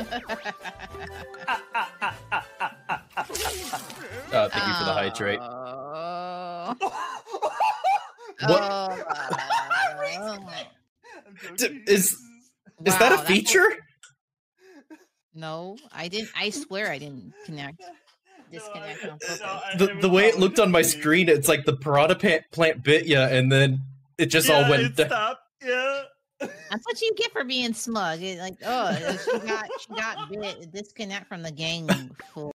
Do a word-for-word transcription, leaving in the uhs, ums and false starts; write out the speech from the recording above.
Uh, thank you for the hydrate. Uh, What? uh, D- is is Wow, that a that's feature? No, I didn't. I swear I didn't connect. Disconnect on purpose. No, I- The it the was way it not looked on my meant to be. screen, it's like the Piranha Plant plant bit ya, and then it just yeah, all went. it down. stopped. Yeah. That's what you get for being smug. It, like, oh, she got she got bit. Disconnect from the gang. Fool.